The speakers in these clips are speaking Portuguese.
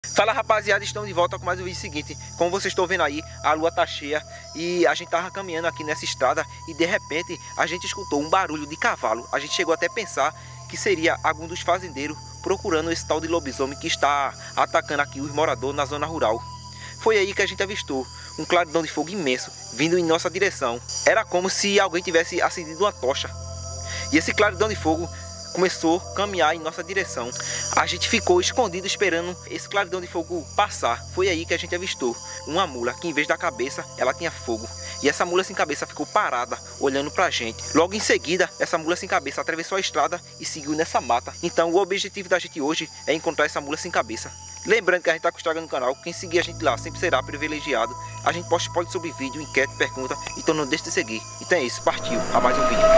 Fala rapaziada, estamos de volta com mais um vídeo seguinte. Como vocês estão vendo aí, a lua tá cheia e a gente tava caminhando aqui nessa estrada e de repente a gente escutou um barulho de cavalo. A gente chegou até a pensar que seria algum dos fazendeiros procurando esse tal de lobisomem que está atacando aqui os moradores na zona rural. Foi aí que a gente avistou um claridão de fogo imenso vindo em nossa direção. Era como se alguém tivesse acendido uma tocha. E esse claridão de fogo começou a caminhar em nossa direção. A gente ficou escondido esperando esse claridão de fogo passar. Foi aí que a gente avistou uma mula que, em vez da cabeça, ela tinha fogo. E essa mula sem cabeça ficou parada, olhando pra gente. Logo em seguida, essa mula sem cabeça atravessou a estrada e seguiu nessa mata. Então o objetivo da gente hoje é encontrar essa mula sem cabeça. Lembrando que a gente tá com o Instagram no canal, quem seguir a gente lá sempre será privilegiado. A gente posta spoiler sobre vídeo, enquete, pergunta, então não deixe de seguir. Então é isso, partiu a mais um vídeo.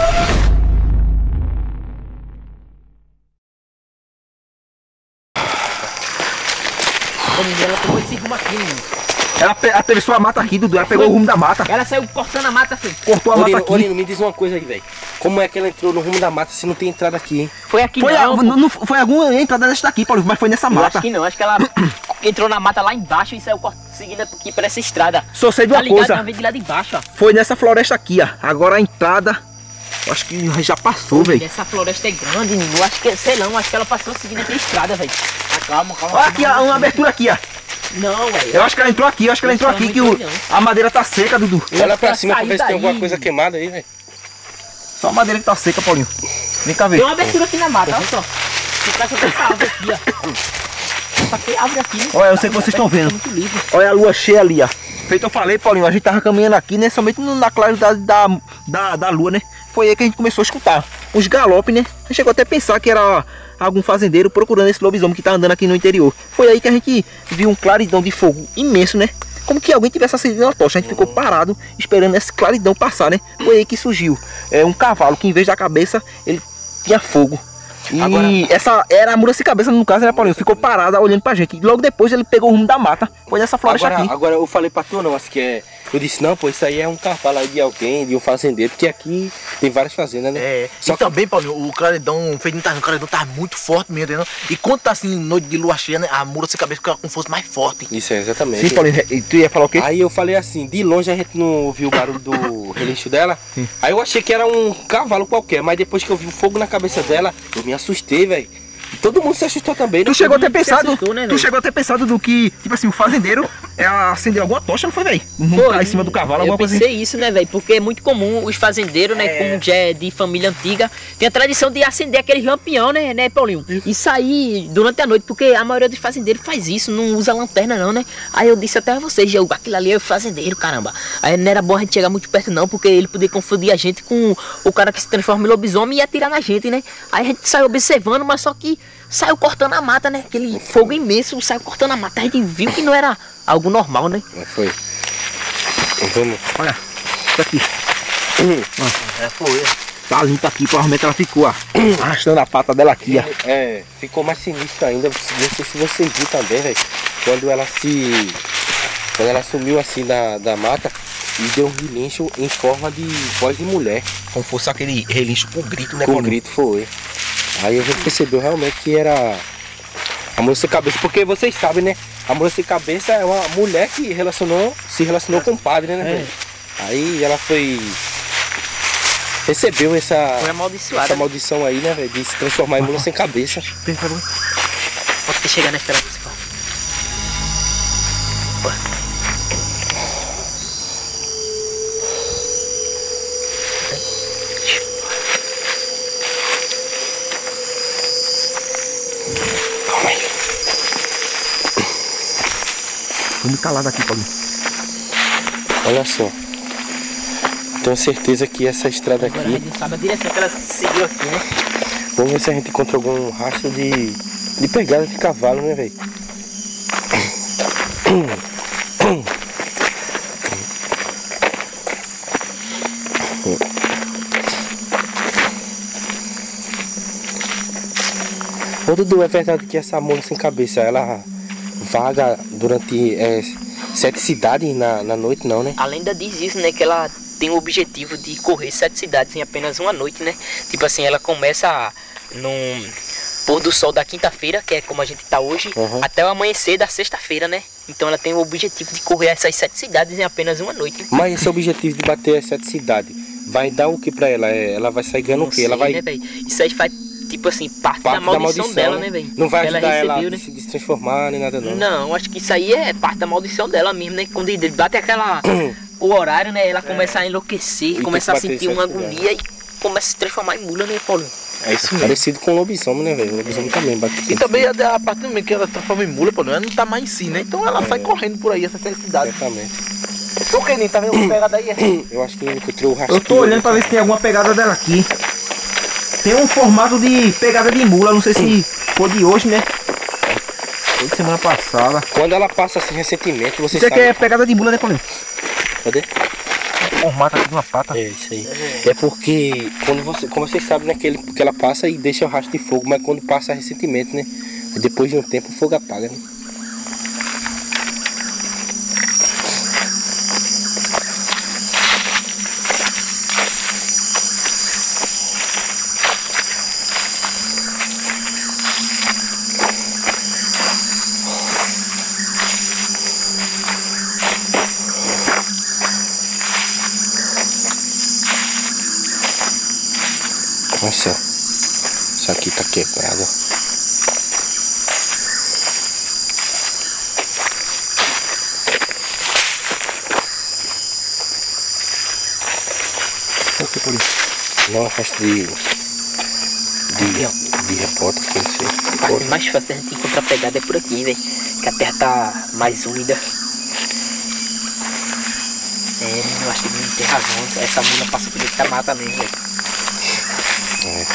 Ela pegou esse rumo aqui, menino. Ela atravessou a mata aqui, Dudu. Ela pegou o rumo da mata. Ela saiu cortando a mata, filho. Cortou a mata aqui. Olino, me diz uma coisa aí, velho. Como é que ela entrou no rumo da mata se não tem entrada aqui, hein? Foi aqui não. Foi alguma entrada dessa daqui, Paulo, mas foi nessa mata. Acho que não, acho que ela entrou na mata lá embaixo e saiu seguindo aqui por essa estrada. Só sei de uma coisa. Ela veio de lá de baixo, ó. Foi nessa floresta aqui, ó. Agora a entrada, eu acho que já passou, velho. Essa floresta é grande, menino. Eu acho que, sei lá, acho que ela passou seguindo aqui a estrada, velho. Calma. Olha aqui, ó, uma abertura aqui, ó. Não, velho. Eu acho que ela entrou aqui, que a madeira tá seca, Dudu. Olha pra cima pra ver se tem alguma coisa queimada aí, velho. Só a madeira que tá seca, Paulinho. Vem cá ver. Tem uma abertura aqui na mata, olha só. Por causa dessa árvore aqui, ó. Só que árvore aqui, né? Olha, eu sei que vocês estão vendo. Olha a lua cheia ali, ó. Feito eu falei, Paulinho, a gente tava caminhando aqui, né? Somente na claridade da lua, né? Foi aí que a gente começou a escutar uns galopes, né? A gente chegou até a pensar que era algum fazendeiro procurando esse lobisomem que tá andando aqui no interior. Foi aí que a gente viu um claridão de fogo imenso, né? Como que alguém tivesse acendido uma tocha. A gente ficou parado esperando esse claridão passar, né? Foi aí que surgiu um cavalo que, em vez da cabeça, ele tinha fogo. E agora, essa era a mula sem cabeça, no caso, né, Paulinho? Ficou parada olhando pra gente. E logo depois ele pegou o rumo da mata. Foi nessa floresta aqui. Agora eu falei pra tu, não, acho que é... Eu disse, não, pô, isso aí é um cavalo aí de alguém, de um fazendeiro, porque aqui tem várias fazendas, né? É, só e que... também, Paulinho, o claridão feito no claridão tá muito forte mesmo, entendeu? E quando tá assim, noite de lua cheia, né, a mula sem cabeça fica com força mais forte. Isso é, exatamente. Sim, Paulinho, e tu ia falar o quê? Aí eu falei assim, de longe a gente não ouviu o barulho do relincho dela. Sim. Aí eu achei que era um cavalo qualquer, mas depois que eu vi o fogo na cabeça dela, eu me assustei, velho. Todo mundo se assustou também. Tu chegou a ter pensado, chegou a ter pensado do que, tipo assim, o fazendeiro acendeu alguma tocha, não foi, velho? Tá em cima do cavalo, alguma coisa assim. Eu pensei isso, né, velho? Porque é muito comum os fazendeiros, né, como já é de família antiga, tem a tradição de acender aquele lampião, né, Paulinho? E sair durante a noite, porque a maioria dos fazendeiros faz isso, não usa lanterna não, né? Aí eu disse até a vocês, aquilo ali é o fazendeiro, caramba. Aí não era bom a gente chegar muito perto não, porque ele podia confundir a gente com o cara que se transforma em lobisomem e ia atirar na gente, né? Aí a gente saiu observando, mas só que saiu cortando a mata, né? Aquele fogo imenso, saiu cortando a mata. A gente viu que não era algo normal, né? Foi. Vamos. Olha, isso aqui. Foi. Tá limpa aqui, provavelmente ela ficou, ó, arrastando a pata dela aqui, ó. É, ficou mais sinistro ainda. Não sei se vocês viram também, velho. Quando ela sumiu assim da mata e deu um relincho em forma de voz de mulher. Como fosse aquele relincho com grito, né? Com grito, foi. Aí a gente percebeu realmente que era a mula sem cabeça, porque vocês sabem, né? A mula sem cabeça é uma mulher que se relacionou com o padre, né? Aí ela recebeu essa maldição aí, né, velho? De se transformar em mula sem cabeça. Pode ter chegado na estrada principal. Vamos calado aqui, Paulinho. Olha só. Tenho certeza que essa estrada aqui... A gente sabe a direção que ela seguiu aqui, né? Vamos ver se a gente encontra algum rastro de pegada de cavalo, né, velho? Ô Dudu, é verdade que essa mula sem cabeça, ela vaga durante 7 cidades na noite, não, né? A lenda diz isso, né? Que ela tem o objetivo de correr 7 cidades em apenas uma noite, né? Tipo assim, ela começa pôr do sol da quinta-feira, que é como a gente tá hoje, até o amanhecer da sexta-feira, né? Então ela tem o objetivo de correr essas 7 cidades em apenas uma noite. Né? Mas esse objetivo de bater as 7 cidades vai dar o que pra ela? Ela vai sair ganhando o quê? Ela vai... Né, véio? Isso aí faz, tipo assim, parte da maldição dela, né, velho? Não vai ajudar ela recebeu, a se transformar nem nada não. Não, acho que isso aí é parte da maldição dela mesmo, né? Quando ele bate aquela... o horário, né? Ela começa a enlouquecer, começa a sentir uma agonia e começa a se transformar em mula, né, Paulinho? É isso mesmo. Parecido com o lobisomem, né, velho? O lobisomem também bate. E também a partir do momento que ela transforma em mula, pô, ela não tá mais em si, né? Então ela sai correndo por aí, essa cidade. Exatamente. Ô, Keninho, tá vendo alguma pegada aí? Eu acho que encontrou o rastro. Eu tô olhando pra ver se tem alguma pegada dela aqui. Tem um formato de pegada de mula, não sei se foi de hoje, né? Foi de semana passada. Quando ela passa assim recentemente, você Isso aqui sabe. é pegada de mula, né, Paulinho? Cadê? Formato aqui de uma pata. É isso aí. É porque como vocês sabem, né, que ela passa e deixa o rastro de fogo, mas quando passa recentemente, né? Depois de um tempo o fogo apaga, né? Nossa, isso aqui tá quebrado. O que por isso? Não, rastro de repórter, que não sei. A parte mais fácil da gente encontrar pegada é por aqui, velho. Que a terra tá mais úmida. É, eu acho que não tem razão. Essa mula passa por dentro da mata mesmo, velho. É.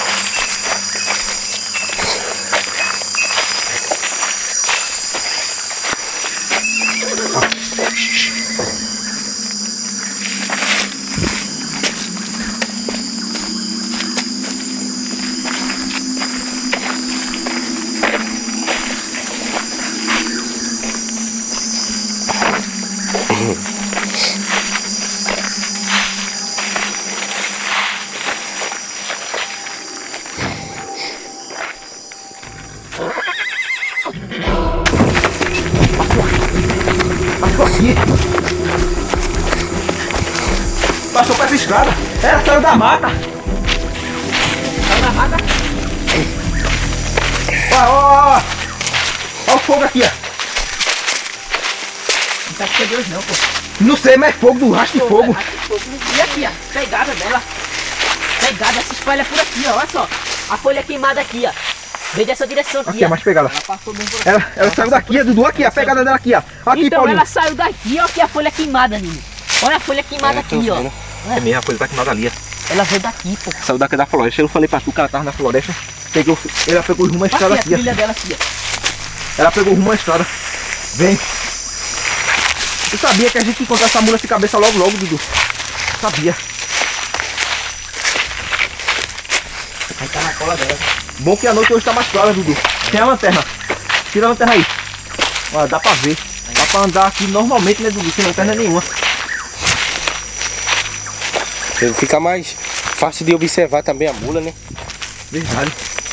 Passou pra essa estrada. Ela saiu da mata. Saiu da mata. Ó o fogo aqui, ó. Não tá de Deus não, pô. Não sei, mas é fogo do rastro de fogo. E aqui, ó. Pegada dela. Pegada se espalha por aqui, ó. Olha só. A folha queimada aqui, ó. Vem dessa direção aqui, Aqui, ó, mais pegada. Ela passou bem por aqui. Ela saiu daqui, Dudu, aqui, a pegada dela aqui, ó. Aqui, Então Paulinho. ela saiu daqui, ó, que é a folha queimada, Nino. Olha a folha queimada aqui, ó. É mesmo, a coisa tá queimada ali, ó. Ela veio daqui, pô. Saiu daqui da floresta. Eu falei pra tu que ela tava na floresta. Ela pegou rumo à estrada Aqui, aqui, a ó. trilha dela aqui, ó. Ela pegou rumo à estrada. Vem. Eu sabia que a gente ia encontrar essa mula de cabeça logo, Dudu. Sabia. Aí tá na cola dela. Bom que a noite hoje tá mais clara, Dudu. Tem a lanterna. Tira a lanterna aí. Olha, dá pra ver. Dá pra andar aqui normalmente, né, Dudu? Sem lanterna nenhuma. Fica mais fácil de observar também a mula, né? Verdade.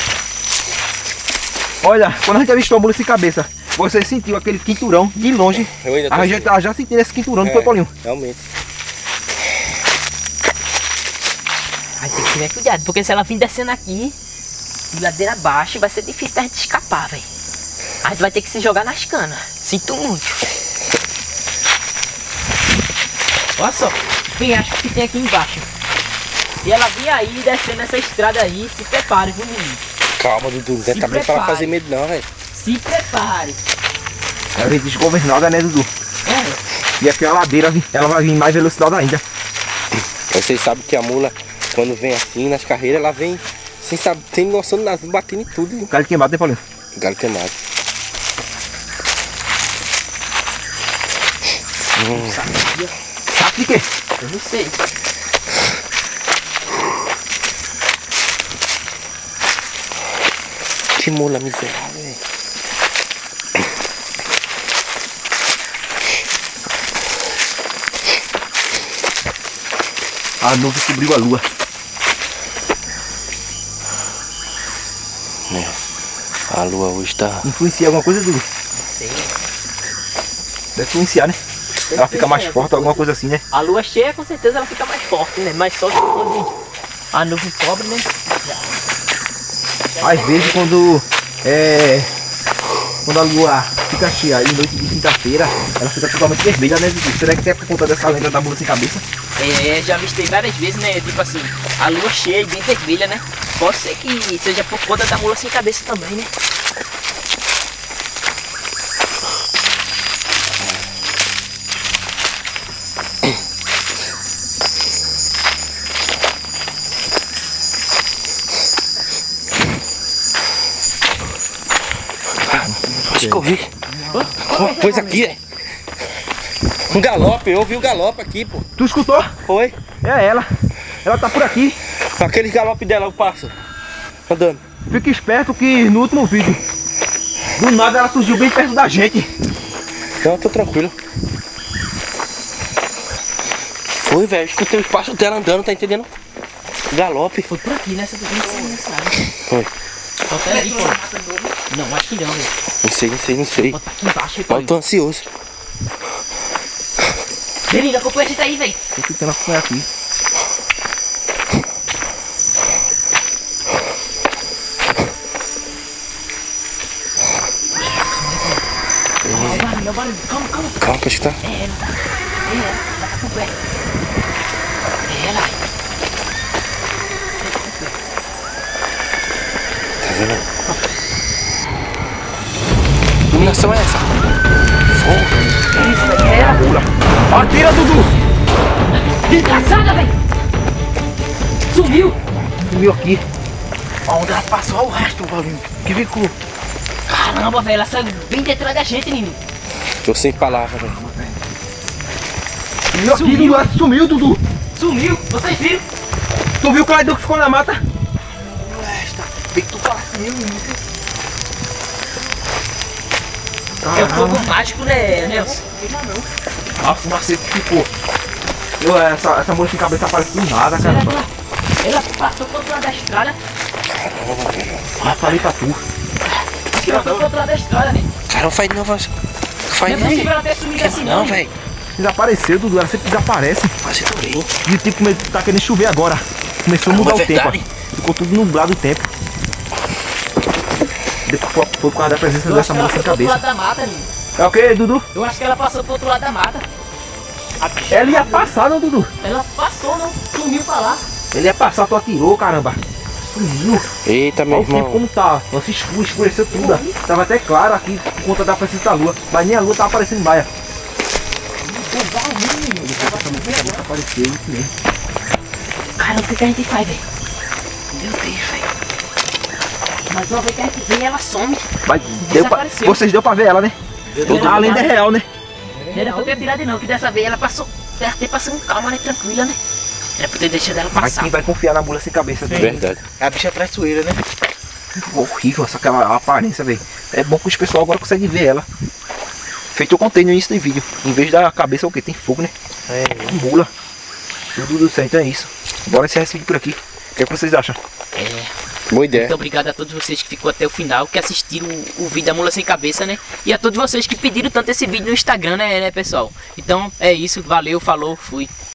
Olha, quando a gente avistou a mula de cabeça, você sentiu aquele quinturão de longe. Eu ainda tô A gente já sentiu esse quinturão, não foi, Paulinho? Realmente. Aí tem que ter cuidado, porque se ela vir descendo aqui, de ladeira abaixo, vai ser difícil da gente escapar, velho. A gente vai ter que se jogar nas canas. Sinto muito. Olha só, quem acha que tem aqui embaixo? Se ela vir aí, descendo essa estrada aí, se prepare, viu, menino? Calma, Dudu. Não é também pra ela fazer medo não, velho. Se prepare. Ela vem desgovernada, né, Dudu? É. E aqui é a ladeira, ela vai vir em mais velocidade ainda. Vocês sabem que a mula, quando vem assim nas carreiras, ela vem sem noção de nada, batendo em tudo. Galho queimado, né, Paulinho? Galho queimado. Sabe de quê? Eu não sei. Que mula miserável, velho. A nuvem cobriu a lua. A lua hoje tá... Influencia alguma coisa, Dudu? Sei. Deve influenciar, né? Ela fica mais forte, alguma coisa assim, né? A lua cheia, com certeza, ela fica mais forte, né? Mais forte quando a nuvem cobre, né? Às vezes quando a lua fica cheia e noite de quinta-feira, ela fica totalmente vermelha, né, Dudu? Será que é por conta dessa lenda da mula sem cabeça? Já avistei várias vezes, né? Tipo assim, a lua cheia e bem vermelha, né? Pode ser que seja por conta da mula sem cabeça também, né? Acho que eu vi uma coisa aqui, é. Um galope, eu ouvi o galope aqui, pô. Tu escutou? Foi? É ela. Ela tá por aqui. Aquele galope dela, eu passo. Andando. Fica esperto que no último vídeo, do nada ela surgiu bem perto da gente. Não, eu tô tranquilo. Foi, velho. Escutei o espaço dela andando, tá entendendo? Galope. Foi por aqui, nessa área. Foi. Falta ali, pô. Não, acho que não, velho. Não sei. Bota aqui embaixo, Mas eu tô ansioso. Beleza, acompanha a gente aí, velho. Tô tentando acompanhar aqui. Olha o barulho, calma. Calma, acho que tá. É ela, ela tá com pé. É ela. Tá vendo? Que iluminação é essa? Isso, é ela. Atira, Dudu! Desgraçada, velho. Sumiu. Sumiu aqui. Onde ela passou, olha o rastro, Paulinho. Que ficou. Caramba, velho, ela saiu bem detrás da gente, menino. Tô sem palavras, velho. Sumiu aqui, Dudu. Ela sumiu, Dudu. Sumiu, vocês viram? Tu viu o Claidu que ficou na mata? Bem que tu fala assim, É o fogo mágico, né, Nelson? A fumaça que ficou. Essa mula sem cabeça aparece do nada, cara. Ela passou pro outro lado da estrada. Ah, falei pra tu. Ela passou pro outro lado da estrada, velho. Cara, não faz não, faz Não é não. possível ela ter sumido assim, Não, não. velho. Desapareceu, Dudu. Ela sempre desaparece. Quase adorei. E o tempo tá querendo chover agora. Começou a mudar Caramba, o tempo. verdade. Ó. Ficou tudo nublado o tempo. Depois foi por causa da presença Eu acho dessa que ela mula sem passou pro lado cabeça. da mata, menino. É o que, Dudu? Eu acho que ela passou pro outro lado da mata. Ela ia passar, não, Dudu? Ela passou, não? Sumiu pra lá. Ele ia passar, tu atirou, caramba. Sumiu. Eita, meu Olha o tempo irmão. como tá. Nossa, escureceu tudo. Ó. Tava até claro aqui por conta da presença da lua. Mas nem a lua tava aparecendo mais. Apareceu, isso mesmo. Caramba, o que a gente faz, velho? Meu Deus, velho. Mas uma vez que a gente vê, ela some. Mas Desapareceu. vocês deu pra ver ela, né? A lenda é real, né? Não era pra ter tirado não, que dessa vez ela passou. Ela ter passando calma, né? Tranquila, né? Era pra ter deixado ela Mas passar. quem vai confiar na mula sem cabeça? Verdade. A bicha é traiçoeira, né? Horrível essa aquela aparência, velho. É bom que os pessoal agora conseguem ver ela. Feito eu contei no início do vídeo. Em vez da cabeça, o que? Tem fogo, né? É, mula. Tudo do céu, então é isso. Bora encerrar esse vídeo por aqui. O que é que vocês acham? Boa ideia. Muito obrigado a todos vocês que ficou até o final, que assistiram o vídeo da Mula Sem Cabeça, né? E a todos vocês que pediram tanto esse vídeo no Instagram, né, pessoal? Então é isso, valeu, falou, fui.